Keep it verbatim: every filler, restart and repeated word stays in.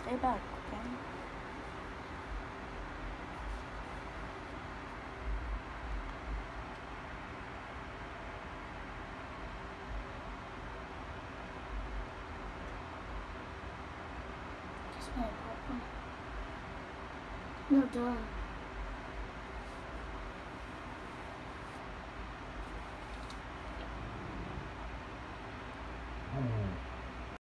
stay back, okay? Just my popcorn. No, duh.